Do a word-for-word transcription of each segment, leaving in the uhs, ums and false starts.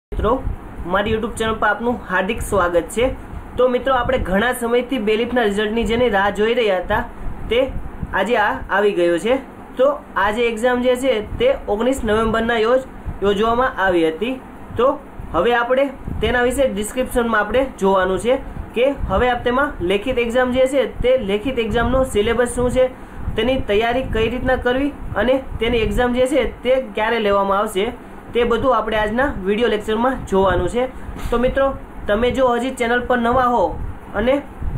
मित्रों मारी YouTube channel पर आपनु हार्दिक स्वागत है। तो मित्रों आपणे घणा समयथी बेलीफना रिजल्टनी जेनी राह जोई रह्या हता ते आजे आ आवी गयो छे। तो आजे एक्जाम जे छे ते ओगनीस नवेम्बरना रोज योजवामां आवी हती। तो हवे आपणे तेना विશે डिस्क्रिप्शनमां आपणे जोवानुं छे के हवे आप तेमां लेखित एक्जाम जे छे ते लेखित एक्जामनो सिलेबस शुं छे, तेनी तैयारी कई रीतना करवी अने तेनी एक्जाम जे छे ते क्यारे लेवामां आवशे ते बधुं आपणे आजना विडियो लेक्चर में जोवानुं छे। तो मित्रों तमे जो हजी चेनल पर नवा हो अने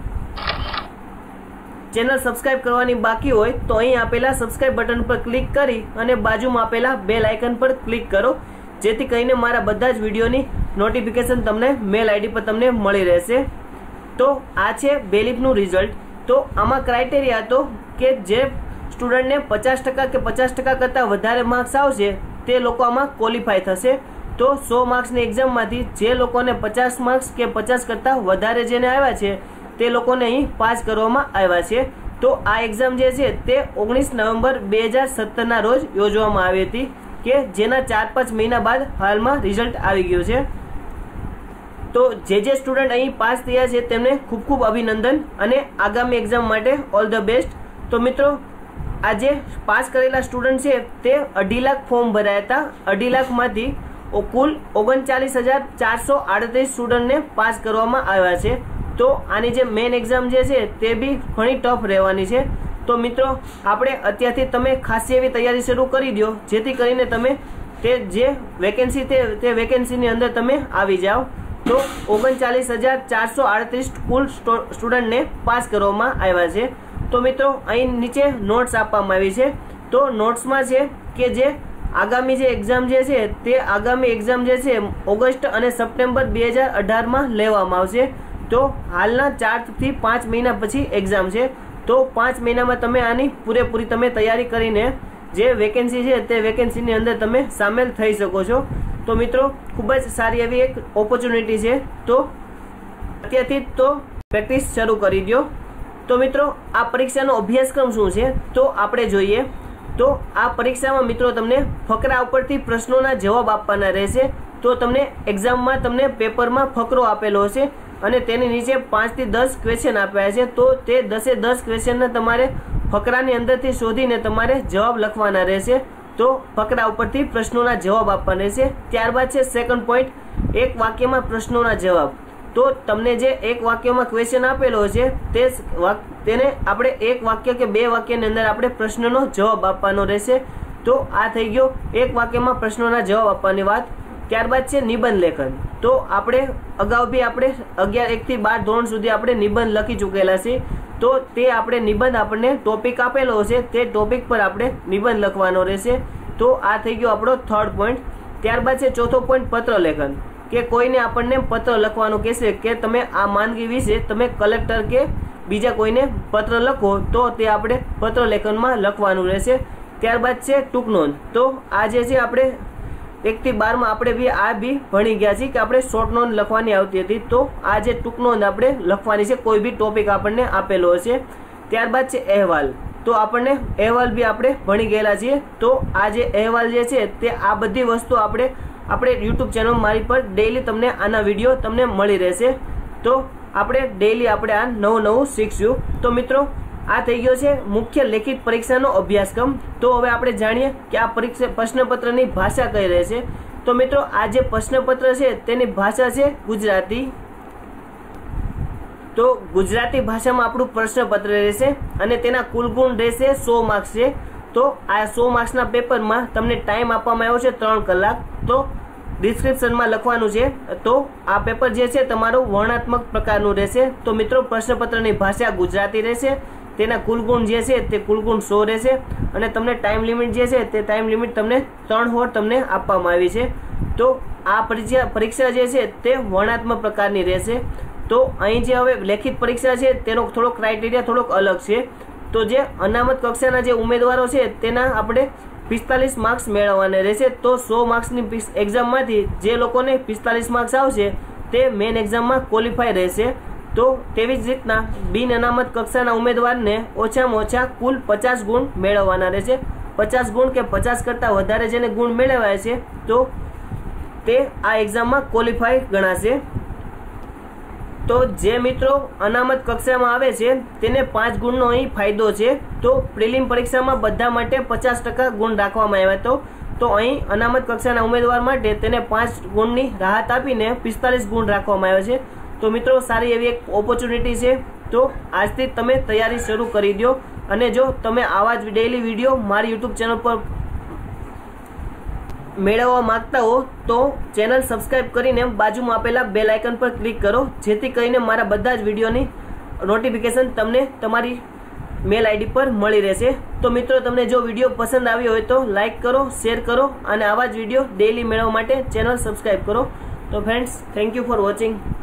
चेनल सब्सक्राइब करवानी बाकी होय तो अहीं आपेला सब्सक्राइब बटन पर क्लिक करी अने बाजुमां आपेला बेल आइकन पर क्लिक करो, जेथी करीने मारा बधा ज विडियोनी नोटिफिकेशन तमने मेल आईडी पर तमने मळी रहेशे। तो आ छे बेलीफनुं रिजल्ट। तो आमां क्राइटेरिया हतो के जे स्टूडंट ने पचास टका के पचास टका करता वधारे मार्क्स आवशे ते लोको आमां क्वॉलिफाय थशे। तो सौ मार्क्स ની एग्जाम मांथी जे लोकोने पचास मार्क्स के पचास करता वधारे जेने आव्या छे ते लोकोने અહીં પાસ કરવામાં આવ્યા છે। તો આ એક્ઝામ જે છે તે ઓગણીસ નવેમ્બર બે હજાર સત્તર ના રોજ યોજવામાં આવી હતી કે જેના ચાર પાંચ મહિના બાદ હાલમાં રિઝલ્ટ આવી ગયું છે। તો જે જે સ્ટુડન્ટ અહીં પાસ થયા છે તેમને ખૂબ ખૂબ અભિનંદન અને આગામી એક્ઝામ માટે ઓલ ધ બેસ્ટ। તો મિત્રો આજે पास करेला स्टूडेंट है ते अढ़ी लाख फॉर्म भराया था। अढ़ी लाख मांथी कुल ओगणचालीस हजार चार सौ आड़तीस स्टूडेंट ने पास करवामां आव्या छे। तो आनी जे मेन एक्जाम जे छे ते भी घणी टफ रहेवानी छे। तो मित्रों आपणे अत्यारथी तमे खासी एवी तैयारी शरू करी दो जेथी करीने तमे ते जे वेकेन्सी ते ते वेकेन्सीनी अंदर तमे आवी जाओ। तो ओगणचालीस हजार चार सौ आड़तीस कुल स्टूडेंट ने पास करवामां आव्या छे। तो मित्रों अहीं नीचे नोट्स आपवामां आवी छे। तो नोट्स में छे के जे आगामी जे एक्जाम जे छे ते आगामी एक्जाम जे छे ऑगस्ट अने सप्टेम्बर दो हज़ार अठारह में लेवामां आवशे। तो हालना चार थी पांच महीना पछी एक्जाम छे। तो पांच महीना में तमे आनी पूरेपूरी तमे तैयारी करीने जे वेकेन्सी छे ते वेकेन्सीनी अंदर तमे सामेल थई शको छो। तो मित्रों खूब ज सारी एवी एक ऑपर्च्युनिटी छे। तो अत्यारथी तो प्रेक्टिस शरू करी दो। तो मित्रों आ परीक्षा नो अभ्यासक्रम शुं छे तो आपणे जोईए। तो आ परीक्षा में मित्रों तमने फकरा उपरथी प्रश्नोना जवाब आपवाना रहेशे। तो तमने एक्जाम में तमने पेपर में फकरो आपेलो हशे अने तेनी नीचे पांच थी दस क्वेश्चन आप्या छे। तो ते दसे दस क्वेश्चन ने तमारे फकरानी अंदरथी शोधीने तमारे जवाब लखवाना रहेशे। तो फकरा उपरथी प्रश्नोना जवाब आपवाना रहेशे। त्यारबाद छे सेकंड पॉइंट एक वाक्य में प्रश्नोना जवाब। तो तमने जे एक वाक्य में क्वेश्चन आपेलो छे ते तेने आपणे एक वाक्य के बे वाक्य ने अंदर आपणे प्रश्ननो जवाब आपवानो रहेशे। तो आ थई गयो एक वाक्य में प्रश्नोना जवाब आपवानी वात। त्यारबाद छे निबंध लेखन। तो आपणे अगाऊ भी आपणे अगियार एक थी बार धोरण सुधी आपणे निबंध लखी चूकेला छे। तो ते आपणे निबंध आपणे टॉपिक आपेलो छे ते टॉपिक पर आपणे निबंध लखवानो रहेशे। तो आ थई गयो आपणो थर्ड पॉइंट। त्यारबाद छे चौथो पॉइंट पत्र लेखन के कोईने आपने पत्र लखवानो कहेशे के तमे आ मांदगी विषे तमे कलेक्टर के बीजा कोईने पत्र लखो तो ते आपणे पत्र लेखन में लखवानुं रहेशे। त्यारबाद छे टूंक नोंध। तो आज जे आपणे एक थी बार में आपणे भी आ भी भणी गया छे के आपणे शॉर्ट नोंध लखवानी आवती हती। तो आज टूंक नोंध आपणे लखवानी छे कोई भी टॉपिक आपणे आपेलो हशे। त्यारबाद छे अहेवाल। तो आपणे अहेवाल भी आपणे भणी गयेला छीए। तो आ जे अहेवाल जे छे ते आ बधी वस्तु आपणे આપણે YouTube ચેનલ મારી પર ડેઈલી તમને આના વિડિયો તમને મળી રહેશે। તો આપણે ડેઈલી આપણે આ નવું નવું શીખશું। તો મિત્રો આ થઈ ગયો છે મુખ્ય લેખિત પરીક્ષાનો અભ્યાસક્રમ। તો હવે આપણે જાણીએ કે આ પરીક્ષા પ્રશ્નપત્રની ભાષા કઈ રહેશે। તો મિત્રો આ જે પ્રશ્નપત્ર છે તેની ભાષા છે ગુજરાતી। તો ગુજરાતી ભાષામાં આપણું પ્રશ્નપત્ર રહેશે અને તેના કુલ ગુણ રહેશે સો માર્ક્સ છે। तो आ सौ मार्क्स ना पेपर में तमने टाइम आपवामां आव्यो छे त्रण कलाक। तो डिस्क्रिप्शन में लखवानुं छे। तो आ पेपर जे छे तमारो वर्णात्मक प्रकारनुं रहेशे। तो मित्रों प्रश्नपत्रनी भाषा गुजराती रहेशे। तेना कुल गुण जे छे ते कुल गुण सौ रहेशे अने तमने टाइम लिमिट जे छे ते टाइम लिमिट तमने त्रण होर तमने आपवामां आवी छे। तो आ परीक्षा परीक्षा जे छे ते वर्णात्मक प्रकारनी रहेशे। तो અહીં જે હવે લેખિત પરીક્ષા છે તેનો થોડો ક્રાઇટેરિયા થોડોક અલગ છે। तो जे अनामत कक्षाना जे उम्मीदवारों छे तेना आपणे पिस्तालीस मार्क्स मेळववाना रहेशे। तो सौ मार्क्सनी एक्जाम मांथी जे लोकोने पिस्तालीस मार्क्स आवशे ते मेन एक्जाम में क्वॉलिफाय रहेशे। तो तेवी ज रीतना बिन अनामत कक्षाना उम्मीदवारने ओछामां ओछा कुल पचास गुण मेळववाना रहेशे। पचास गुण के पचास करता वधारे जेने गुण मेळव्या छे तो તે આ એક્ઝામમાં ક્વોલિફાય ગણાશે। તો જે મિત્રો અનામત કક્ષામાં આવે છે તેને પાંચ ગુણનો અહીં ફાયદો છે। તો પ્રિલિમ પરીક્ષામાં બધા માટે પચાસ ટકા ગુણ રાખવામાં આવ્યા હતો, તો અહીં અનામત કક્ષાના ઉમેદવાર માટે તેને પાંચ ગુણની રાહત આપીને પિસ્તાલીસ ગુણ રાખવામાં આવ્યા છે। તો મિત્રો સારી એવી એક ઓપોર્ચ્યુનિટી છે, તો આજથી તમે તૈયારી શરૂ કરી દો। અને જો તમે આવા જ ડેઇલી વિડીયો મારી યુટ્યુબ ચેનલ પર મેળવવા માંગતા હો તો ચેનલ સબસ્ક્રાઇબ કરીને બાજુમાં આપેલા બેલ આઇકન પર ક્લિક કરો, જેથી કરીને મારા બધા જ વિડીયોની નોટિફિકેશન તમને તમારી મેલ આઈડી પર મળી રહેશે। તો મિત્રો તમને જો વિડીયો પસંદ આવ્યો હોય તો લાઇક કરો, શેર કરો અને આવા જ વિડીયો ડેઇલી મેળવવા માટે ચેનલ સબસ્ક્રાઇબ કરો। તો friends, thank you for watching.